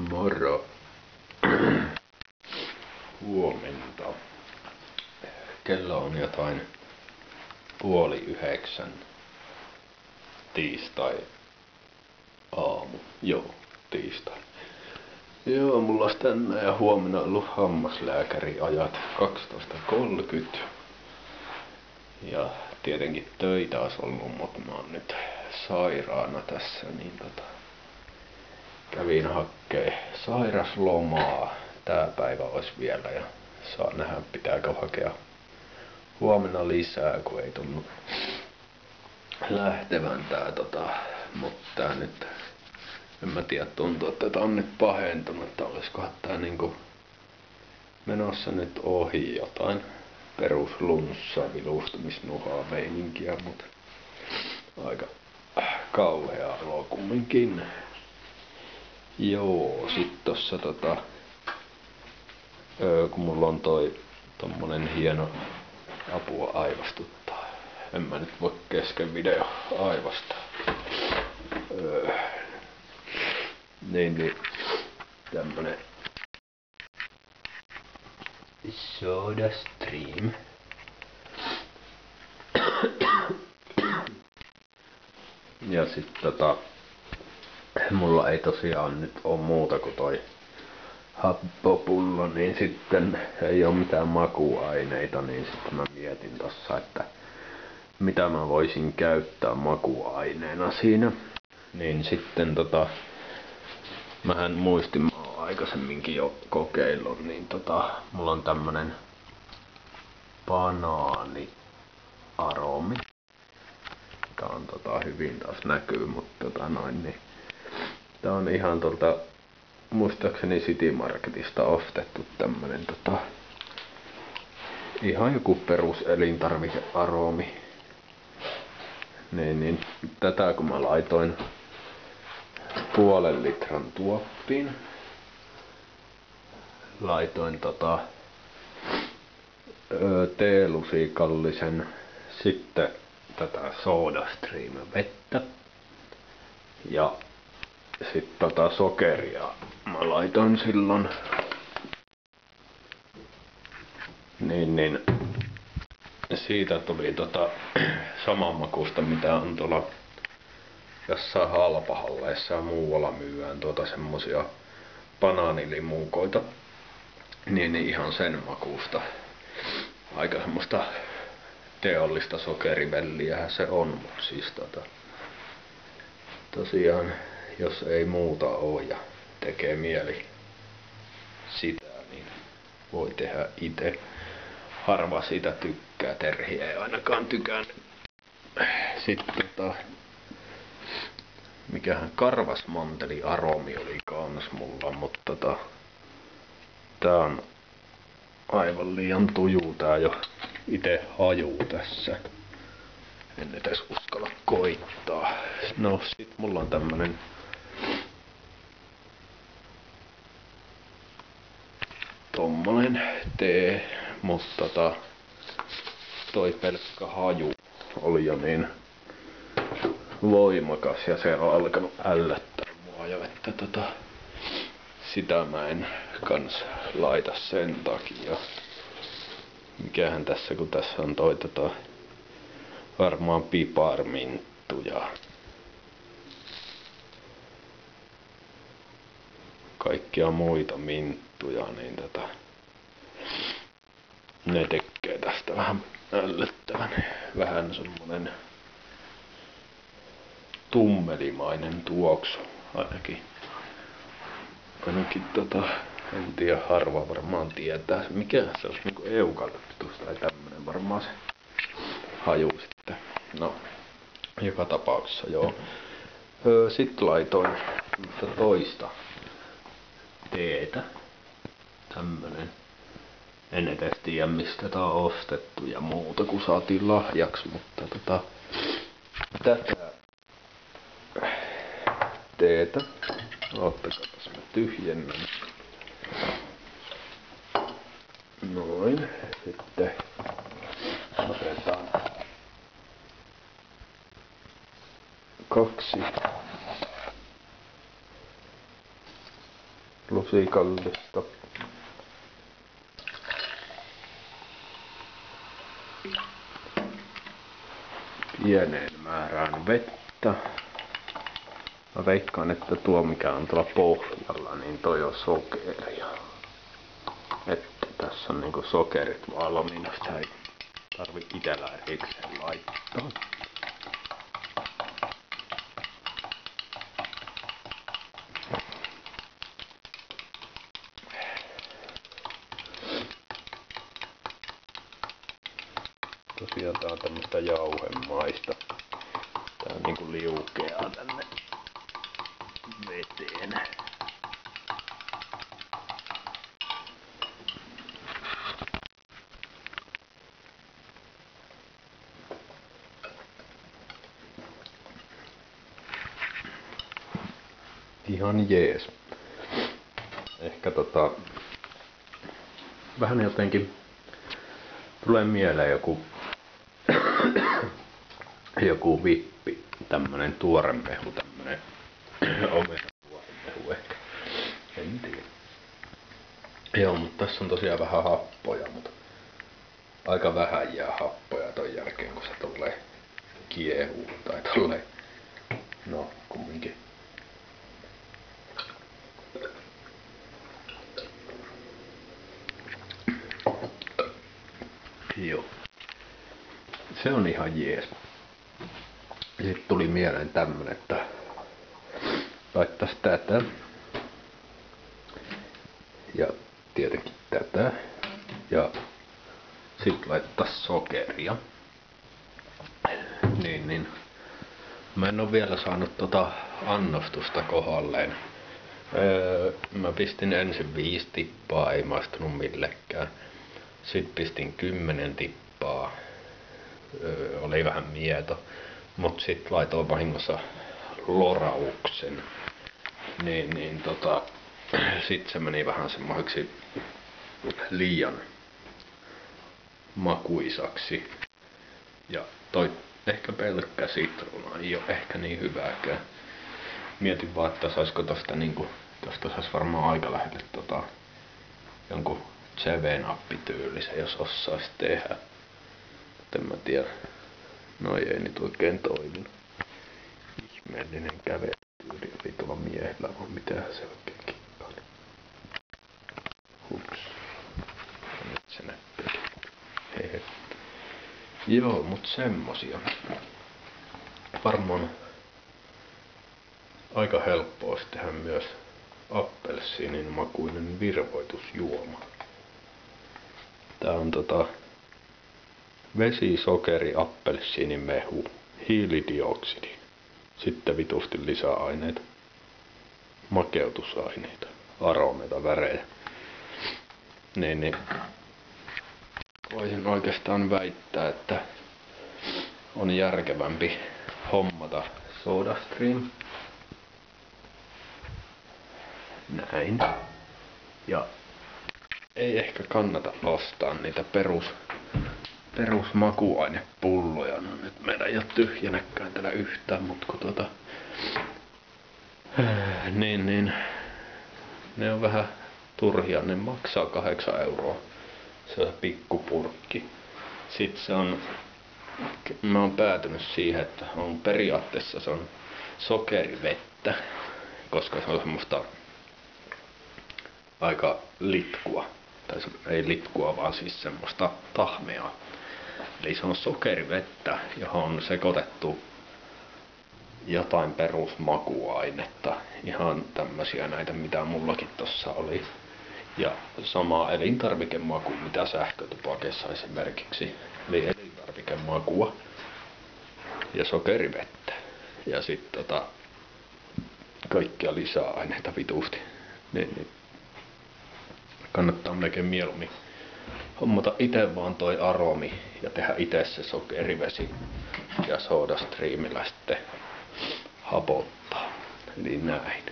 Moro. Huomenta. Kello on jotain 8:30 tiistai aamu. Joo, tiistai. Joo, mulla olisi tänään ja huomenna ollut hammaslääkäriajat 12:30. Ja tietenkin töitä olisi ollut, mutta mä oon nyt sairaana tässä, niin kävin hakkee sairaslomaa. Tää päivä olisi vielä ja saa nähdä pitääkö hakea huomenna lisää, kun ei tunnu lähtevän mutta tää nyt, en mä tiedä, tuntuu, että tää on nyt pahentunut, että olisikohan tää niinku menossa nyt ohi jotain peruslunssaa, vilustumisnuhaa meininkiä, mut aika kauhea olo kumminkin. Joo, sit tossa kun mulla on tommonen hieno apua aivastuttaa. En mä nyt voi kesken video aivastaa. Niin tämmönen SodaStream. Ja sit mulla ei tosiaan nyt oo muuta kuin toi happopullo, niin sitten ei oo mitään makuaineita, niin sitten mä mietin tossa, että mitä mä voisin käyttää makuaineena siinä. Niin sitten mähän muistin, mä oon aikaisemminkin jo kokeillut, niin mulla on tämmönen banaaniaromi. Tää on hyvin taas näkyy, mutta niin. Tää on ihan muistaakseni City Marketista ostettu tämmönen ihan joku perus elintarvikearomi. Niin tätä kun mä laitoin 0,5 litran tuoppiin. Laitoin teelusikallisen, sitten tätä SodaStream vettä ja sitten sokeria mä laitoin silloin. Niin siitä tuli saman makusta, mitä on tuolla jossain halpahalleissa ja muualla myyään semmosia banaanilimukoita. Niin ihan sen makusta. Aika semmoista teollista sokerivelliähän se on, mutta siis tosiaan jos ei muuta oo ja tekee mieli sitä, niin voi tehdä ite. Harva siitä tykkää, Terhi ei ainakaan tykännyt. Sitten mikähän karvasmanteliaromi oli kans mulla, mutta tää on aivan liian tuju tää jo ite hajuu tässä. En edes uskalla koittaa. No sit mulla on tämmönen tommonen tee, mutta toi pelkkä haju oli jo niin voimakas ja se on alkanut ällöttää mua jo, että sitä mä en kans laita sen takia. Mikähän tässä, kun tässä on toi varmaan piparminttu ja kaikkia muita minttuja, niin ne tekee tästä vähän ällöttävän. Vähän semmonen tummelimainen tuoksu ainakin en tiedä, harva varmaan tietää. Mikä se olisi, niinku eukalyptus tai tämmönen varmaan se haju sitten. No, joka tapauksessa joo. Sitten laitoin toista teetä. Tämmönen. En edes tiedä mistä tää on ostettu ja muuta kun saatiin lahjaksi, mutta tätä teetä. Ottakapas mä tyhjennän. Noin. Sitten otetaan 2 lusikallista. Pieneen määrään vettä. Mä veikkaan, että tuo mikä on tuolla pohjalla, niin toi on sokeria. Että tässä on niinku sokerit valmiina, sitä ei tarvi itellä erikseen laittaa. Tosiaan tää on tämmöstä jauhemaista. Tää niinku liukeaa tänne veteen. Ihan jees. Ehkä vähän jotenkin tulee mieleen joku vippi, tämmönen tuoremehu, tämmönen omenatuoremehu ehkä. En tiedä. Joo, mutta tässä on tosiaan vähän happoja, mutta aika vähän jää happoja ton jälkeen, kun se tulee kiehuu tai tolleen. No, kumminkin. Joo. Se on ihan jees. Sitten tuli mieleen tämmönen, että laittais tätä. Ja tietenkin tätä. Ja sit laittais sokeria. Niin. Mä en oo vielä saanut annostusta kohdalleen. Mä pistin ensin 5 tippaa, ei maistunut millekään. Sitten pistin 10 tippaa. Oli vähän mieto. Mut sit laitoin vahingossa lorauksen. Sit se meni vähän semmoiseksi liian makuisaksi. Ja toi ehkä pelkkä sitruuna ei oo ehkä niin hyvääkään. Mietin vaan, että saisko tosta sais varmaan aika lähelle jonkun CV-nappityylisen, jos osais tehdä. En mä tiedä. No ei nyt oikein toiminut. Ihmeellinen kävelytyyli oli tuolla miehellä, vaan mitähän se oikein kippaa. Hups. Ja nyt se näkyy. Hehe. Joo, mut semmosia. Varmaan aika helppo olisi tehdä myös appelsiinin makuinen virvoitusjuoma. Tää on vesi, sokeri, appelsiinimehu, hiilidioksidi. Sitten vitusti lisäaineita, makeutusaineita, aromeita, värejä. Niin. Voisin oikeastaan väittää, että on järkevämpi hommata SodaStream. Näin. Ja ei ehkä kannata ostaa niitä perusmakuainepulloja. No nyt meillä ei oo tyhjänäkään täällä yhtään, mut kun niin. Ne on vähän turhia, ne maksaa 8 €. Se on pikkupurkki. Sitten mä oon päätynyt siihen, että periaatteessa se on sokerivettä, koska se on semmoista aika litkua. Tai ei litkua, vaan siis semmoista tahmeaa. Eli se on sokerivettä, johon on sekoitettu jotain perusmakuainetta. Ihan tämmösiä näitä, mitä mullakin tossa oli. Ja sama elintarvikemaku, mitä sähkötupakessa esimerkiksi. Eli elintarvikemakua ja sokerivettä. Ja sitten kaikkia lisäaineita vitusti. Niin. Kannattaa melkein mieluummin hommata ite vaan toi aromi ja tehdä ite se sokerivesi ja SodaStreamilla sitten hapottaa. Eli näin.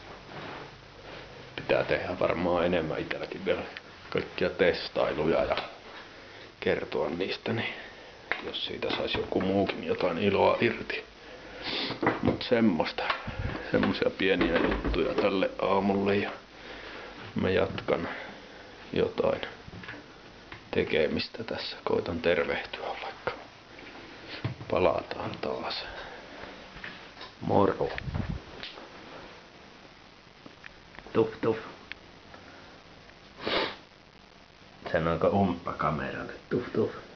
Pitää tehdä varmaan enemmän itselläkin vielä kaikkia testailuja ja kertoa niistä, niin jos siitä saisi joku muukin jotain iloa irti. Mut semmosia pieniä juttuja tälle aamulle ja mä jatkan jotain tekemistä tässä. Koitan tervehtyä vaikka. Palataan taas. Moro. Tuff tuff. Sanoiko umppakameralle? Tuff tuff.